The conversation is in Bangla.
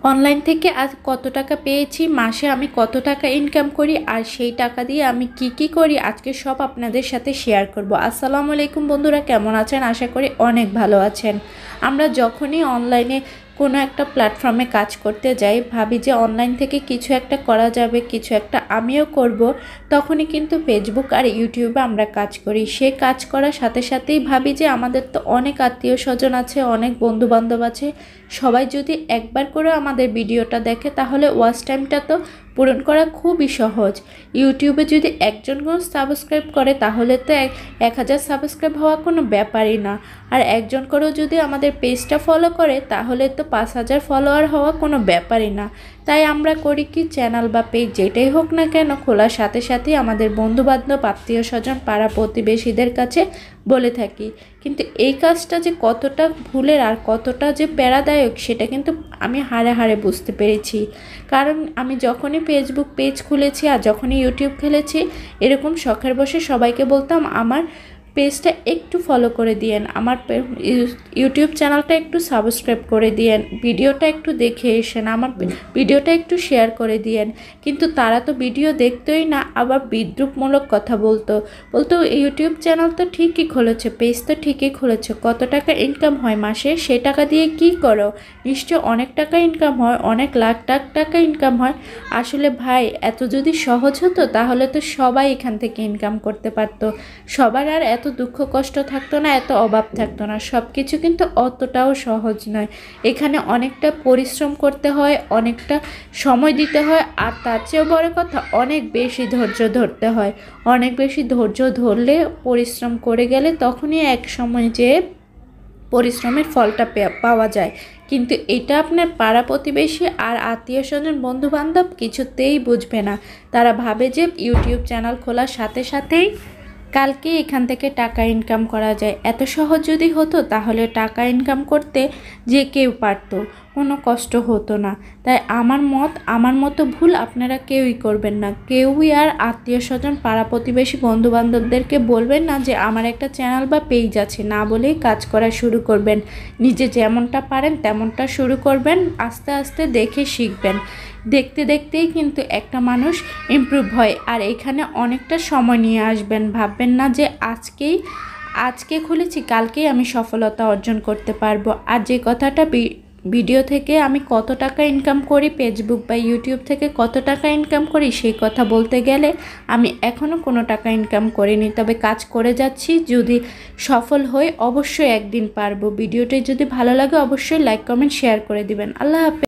অনলাইন থেকে আজ কত টাকা পেয়েছি, মাসে আমি কত টাকা ইনকাম করি, আর সেই টাকা দিয়ে আমি কি করি আজকে সব আপনাদের সাথে শেয়ার করব। আসসালামু আলাইকুম বন্ধুরা, কেমন আছেন? আশা করি অনেক ভালো আছেন। আমরা যখনই অনলাইনে কোনো একটা প্ল্যাটফর্মে কাজ করতে যাই, ভাবি যে অনলাইন থেকে কিছু একটা করা যাবে, কিছু একটা আমিও করব, তখনই কিন্তু ফেসবুক আর ইউটিউবে আমরা কাজ করি। সে কাজ করার সাথে সাথেই ভাবি যে আমাদের তো অনেক আত্মীয় স্বজন আছে, অনেক বন্ধু বান্ধব আছে, সবাই যদি একবার করে আমাদের ভিডিওটা দেখে তাহলে ওয়াচ টাইমটা তো পূরণ করা খুবই সহজ। ইউটিউবে যদি একজন সাবস্ক্রাইব করে তাহলে তো 1000 সাবস্ক্রাইব হওয়া কোনো ব্যাপারই না, আর একজন করেও যদি আমাদের পেজটা ফলো করে তাহলে তো 5000 ফলোয়ার হওয়া কোনো ব্যাপারই না। তাই আমরা করি কি, চ্যানেল বা পেজ যেটাই হোক না কেন খোলার সাথে সাথেই আমাদের বন্ধুবান্ধব, আত্মীয় স্বজন, পাড়া প্রতিবেশীদের কাছে বলে থাকি। কিন্তু এই কাজটা যে কতটা ভুলের আর কতটা যে প্যারাদায়ক সেটা কিন্তু আমি হাড়ে হাড়ে বুঝতে পেরেছি। কারণ আমি যখনই ফেসবুক পেজ খুলেছি আর যখনই ইউটিউব খুলেছি, এরকম শখের বসে সবাইকে বলতাম আমার পেজটা একটু ফলো করে দিয়েন, আমার ইউটিউব চ্যানেলটা একটু সাবস্ক্রাইব করে দিয়েন, ভিডিওটা একটু দেখে এসেন, আমার ভিডিওটা একটু শেয়ার করে দিয়েন। কিন্তু তারা তো ভিডিও দেখতোই না, আবার বিদ্রূপমূলক কথা বলতো ইউটিউব চ্যানেল তো ঠিকই খুলেছে, পেজ তো ঠিকই খুলেছে, কত টাকা ইনকাম হয় মাসে, সে টাকা দিয়ে কি করো? নিশ্চয় অনেক টাকা ইনকাম হয়, অনেক লাখ টাকা ইনকাম হয়। আসলে ভাই, এত যদি সহজ হতো তাহলে তো সবাই এখান থেকে ইনকাম করতে পারতো, সবার আর এত দুঃখ কষ্ট থাকতো না, এত অভাব থাকতো না। সব কিছু কিন্তু অতটাও সহজ নয়, এখানে অনেকটা পরিশ্রম করতে হয়, অনেকটা সময় দিতে হয়, আর তার চেয়েও বড় কথা অনেক বেশি ধৈর্য ধরতে হয়। অনেক বেশি ধৈর্য ধরলে, পরিশ্রম করে গেলে তখনই এক সময় যে পরিশ্রমের ফলটা পাওয়া যায়। কিন্তু এটা আপনার পাড়া প্রতিবেশী আর আত্মীয় স্বজন, বন্ধু বান্ধব কিছুতেই বুঝবে না। তারা ভাবে যে ইউটিউব চ্যানেল খোলার সাথে সাথেই কালকে এখান থেকে টাকা ইনকাম করা যায়। এত সহজ যদি হতো তাহলে টাকা ইনকাম করতে যে কেউ পারতো, কোনো কষ্ট হতো না। তাই আমার মতো ভুল আপনারা কেউই করবেন না। কেউই আর আত্মীয় স্বজন, পাড়া প্রতিবেশী, বন্ধু বান্ধবদেরকে বলবেন না যে আমার একটা চ্যানেল বা পেজ আছে, না বলেই কাজ করা শুরু করবেন। নিজে যেমনটা পারেন তেমনটা শুরু করবেন, আস্তে আস্তে দেখে শিখবেন। দেখতে দেখতেই কিন্তু একটা মানুষ ইমপ্রুভ হয়। আর এখানে অনেকটা সময় নিয়ে আসবেন, ভাববেন না যে আজকে খুলেছি কালকেই আমি সফলতা অর্জন করতে পারবো। আর যে কথাটা ভিডিও থেকে আমি কত টাকা ইনকাম করি, ফেসবুক বা ইউটিউব থেকে কত টাকা ইনকাম করি, সেই কথা বলতে গেলে আমি এখনও কোনো টাকা ইনকাম করিনি, তবে কাজ করে যাচ্ছি। যদি সফল হই অবশ্যই একদিন পারবো। ভিডিওটি যদি ভালো লাগে অবশ্যই লাইক, কমেন্ট, শেয়ার করে দিবেন। আল্লাহ হাফেজ।